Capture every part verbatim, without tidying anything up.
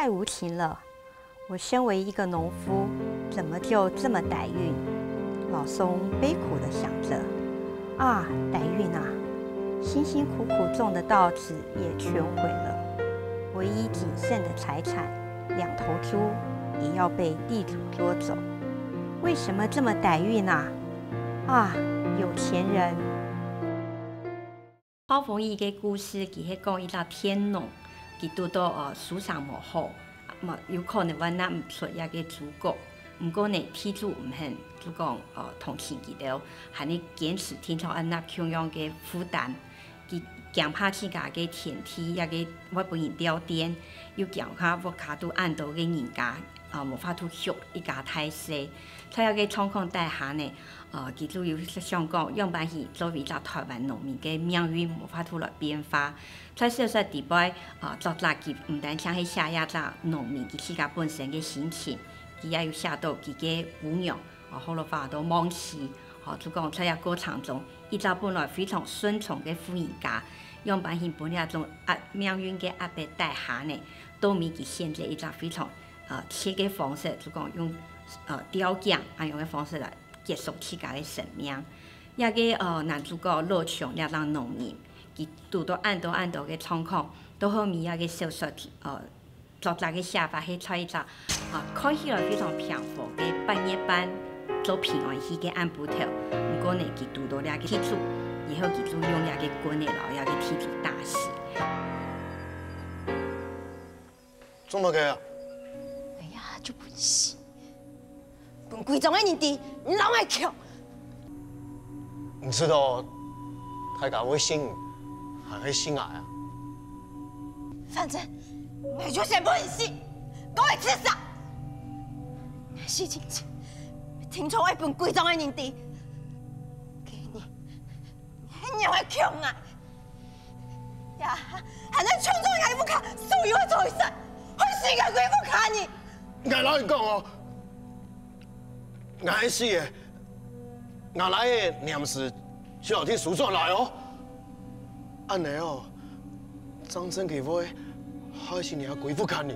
太无情了！我身为一个农夫，怎么就这么歹运？老松悲苦地想着。啊，歹运啊！辛辛苦苦种的稻子也全毁了，唯一仅剩的财产——两头猪，也要被地主捉走。为什么这么歹运啊？啊，有钱人！包凤仪嘅故事，佢係講一個天農，佢拄到呃樹上無好，嘛有可能揾唔出一個主角。不過呢，天主唔肯，就講呃同情佢哋，係你堅持天朝安那強樣嘅負擔，佢強怕自家嘅天梯，一個我本人吊電，又強怕我卡到按到嘅人家，啊無法度學一家太細，在一個狀況底下呢，呃，佢就有想講，樣板係作為一個台灣農民嘅命運無法度來變化，在小說地擺，啊作者佢唔單止係寫一個農民佢自家本身嘅心情。佢也有寫到佢嘅姑娘，哦，後來發到亡妻，哦，就講在一過程中，一個本來非常順從嘅富人家，樣板係本一種壓命運嘅壓迫底下呢，都咪佢選擇一個非常呃切嘅方式，就講用呃吊頸啊樣嘅方式來結束自家嘅生命。一個呃男主角羅強一個農民，佢拄到按到按到嘅狀況，到後面一個小說呃。作者嘅寫法係在一個啊看起來非常平和嘅半夜班做平安戲嘅安步頭，不過呢，佢拄到了個天主，然後佢就用了個棍嚟撈了個天主打死。 做乜嘅啊？ 哎呀，就本事，本貴重嘅人哋，你老愛強。 你知道大家會信，還會信我啊？ 反正。我就先不忍心，我會自殺。事情聽從一本貴重嘅人哋，給你，你會窮啊！呀，還能窮中也不卡，所以我做一生，會死個鬼不卡你。 我老實講哦，我係死嘅，我來嘅念詩就要替蘇作來哦。安尼哦，張真給我。開始你要鬼父看你。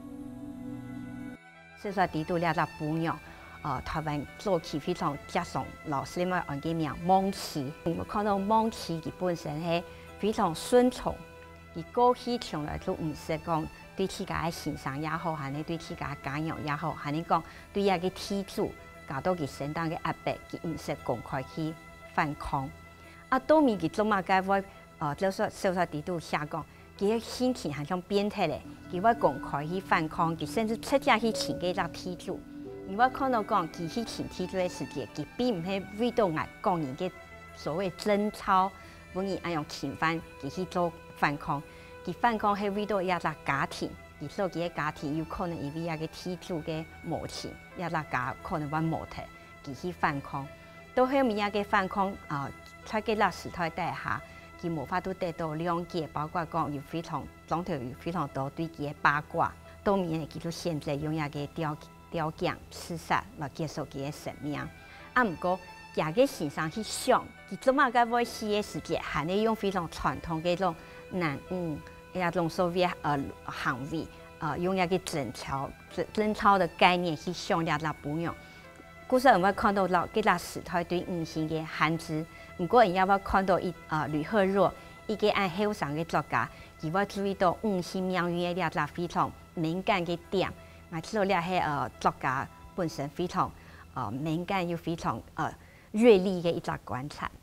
小說提到了個姑娘，呃，台灣早期非常接送老師們按個名孟琪。我看到孟琪佢本身係非常順從，佢過去從來都唔識講對自家嘅先生也好，還是對自家嘅家人也好，還是講對一個天主搞到佢相當嘅壓迫，佢唔識公開去反抗。啊，到面佢做乜嘅會，呃，小說小說提到寫講。佢嘅心情係像變態咧，佢會公開去反抗，佢甚至出家去請嗰個天主。如果看到講佢去請天主嘅時節，佢並唔係為到壓講人嘅所謂爭吵，本而係用侵犯佢去做反抗。佢反抗係為到一個家庭，而所佢嘅家庭有可能因為一個天主嘅無情，一個家可能會冇體，佢去反抗。到後面一個反抗啊，在嗰個時代底下。佢無法都得到諒解，包括講有非常總頭有非常多對佢嘅八卦，到面佢就選擇用一個吊吊頸自殺來結束佢嘅生命。啊，唔過廿個先生去想，佢做乜嘅會死嘅時節，係你用非常傳統嘅種男女一種所謂呃行為，呃用一個爭吵爭爭吵嘅概念去想一個姑娘。故事我們看到了嗰個時代對女性嘅限制。不過，人家會看到一啊呂赫若一個按後生嘅作家，佢會注意到女性命運嘅一個非常敏感嘅點。我知道呢係呃作家本身非常呃敏感又非常呃銳利嘅一個觀察。